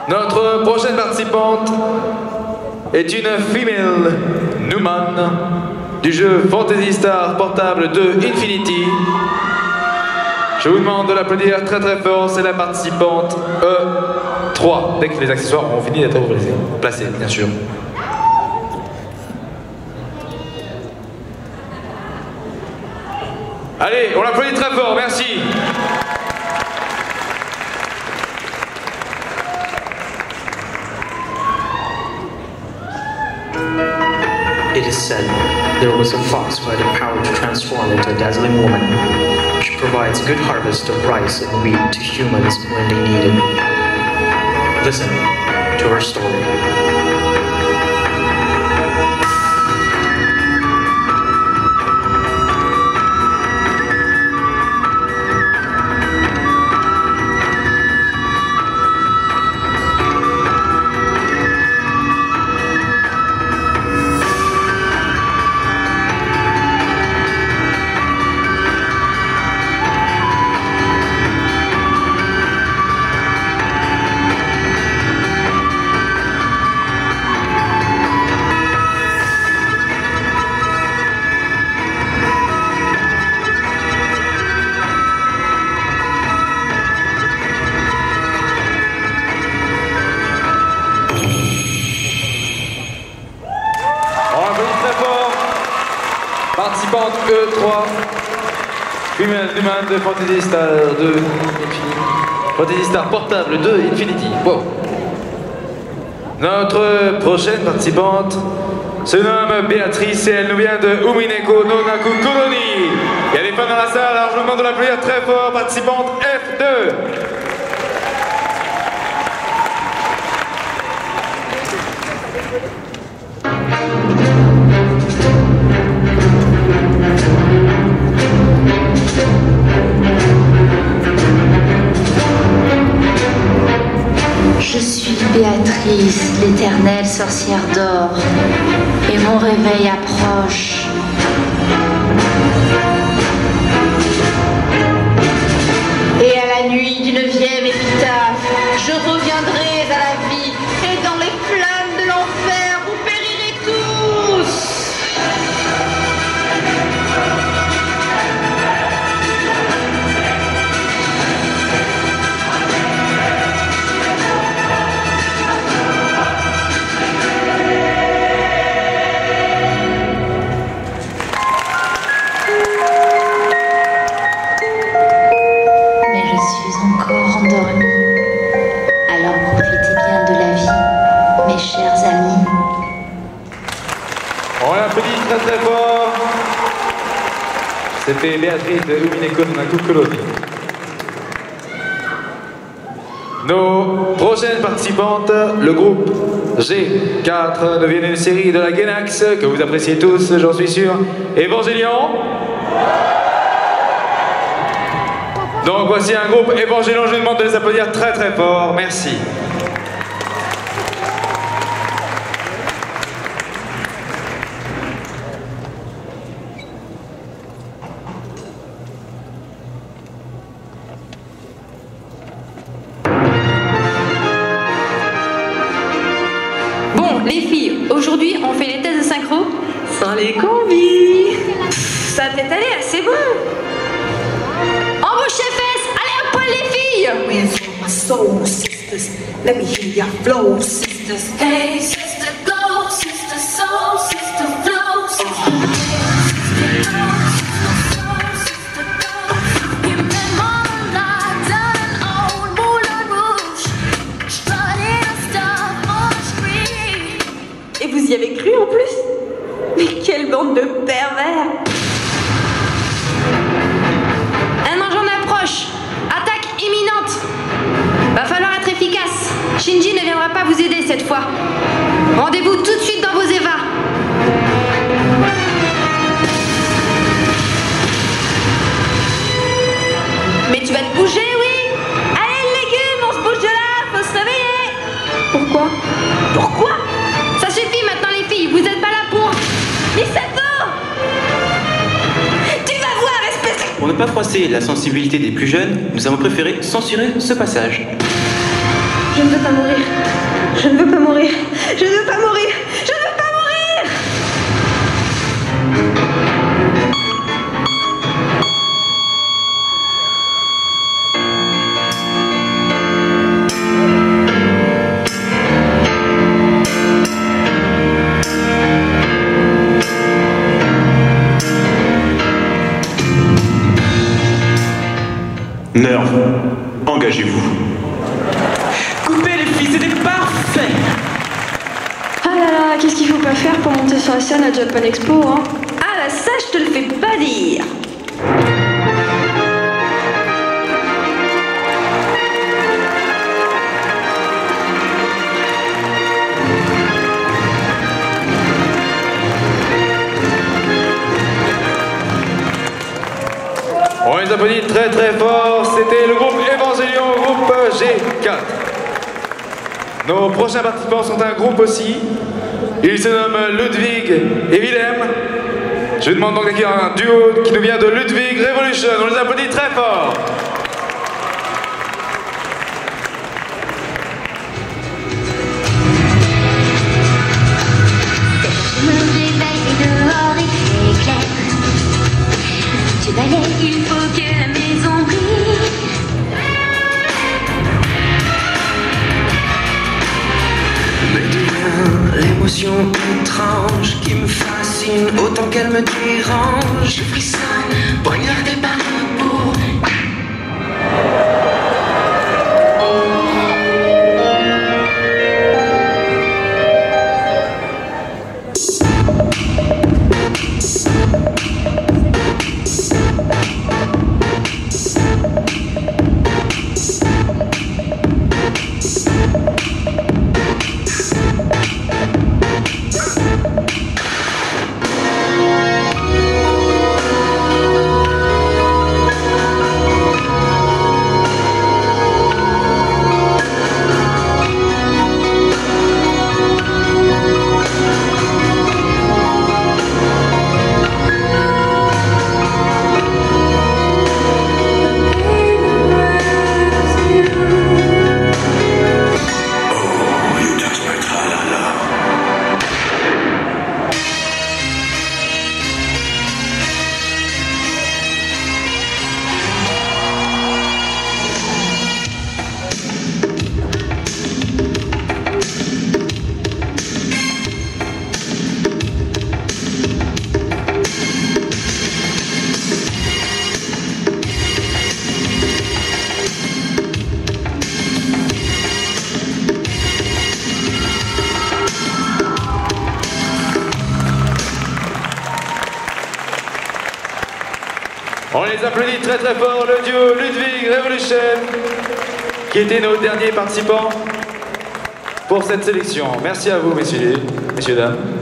Notre prochaine participante est une female Newman du jeu Fantasy Star Portable 2 Infinity. Je vous demande de l'applaudir très très fort, c'est la participante E3, dès que les accessoires ont fini d'être placés, bien sûr. Allez, on l'applaudit très fort, merci. It is said there was a fox who had the power to transform into a dazzling woman. She provides good harvest of rice and wheat to humans when they need it. Listen to her story. Participante E3, female Newman de Fantasy Star 2 Infinity. Fantasy Star Portable 2 Infinity. Wow. Notre prochaine participante se nomme Béatrice et elle nous vient de Umineko no Naku Colony. Il y a des fans dans la salle, alors je vous demande de l'applaudir très fort, participante F2. Je suis Béatrice, l'éternelle sorcière d'or, et mon réveil approche. Et à la nuit du 9e épitaphe, je reviendrai à la vie, et dans les flammes de l'enfer, vous périrez tous. Alors profitez bien de la vie, mes chers amis. On l'applaudit très très fort. C'était Béatrice de Umineko no Naku Colony. Nos prochaines participantes, le groupe G4 devient une série de la Gainax que vous appréciez tous, j'en suis sûr. Évangélion. Donc voici un groupe Évangélion, je vous demande de les applaudir très très fort, merci. Bon, les filles, aujourd'hui on fait les tests de synchro sans les combis. Ça va peut-être aller, c'est bon. Embauchez fesses, allez à poil les filles. Hands from my soul, sisters. Let me hear your flow, sisters. Hey, sister, go, sister, soul, sister, flow, sister. Et vous y avez cru en plus? Mais quelle bande de pervers! Un engin approche! Attaque imminente! Va falloir être efficace! Shinji ne viendra pas vous aider cette fois. Rendez-vous tout de suite dans vos évas. Mais tu vas te bouger, oui? Allez, le légume, on se bouge de là, faut se réveiller! Pourquoi? Pourquoi? Ça suffit maintenant les filles, vous êtes pas là pour... Mais ça va! Tu vas voir, espèce... Pour ne pas froisser la sensibilité des plus jeunes, nous avons préféré censurer ce passage. Je ne veux pas mourir. Je ne veux pas mourir. Je ne veux pas mourir. Je ne veux pas mourir. Nerve, engagez-vous. Coupez les filles, c'était parfait. Ah là là, qu'est-ce qu'il faut pas faire pour monter sur la scène à Japan Expo, hein? Ah là, ça, je te le fais pas dire. On les applaudit très très fort, c'était le groupe Evangelion, groupe G4. Nos prochains participants sont un groupe aussi. Ils se nomment Ludwig et Willem. Je demande donc d'accueillir un duo qui nous vient de Ludwig Revolution. On les applaudit très fort. Je me réveille et dehors il fait clair. Tu balais, il faut que la maison brille. Mais devient l'émotion étrange qui me fascine autant qu'elle me dérange. Je frissonne, poignardé par le bourg. On les applaudit très très fort, le duo Ludwig Revolution, qui étaient nos derniers participants pour cette sélection. Merci à vous, messieurs, dames.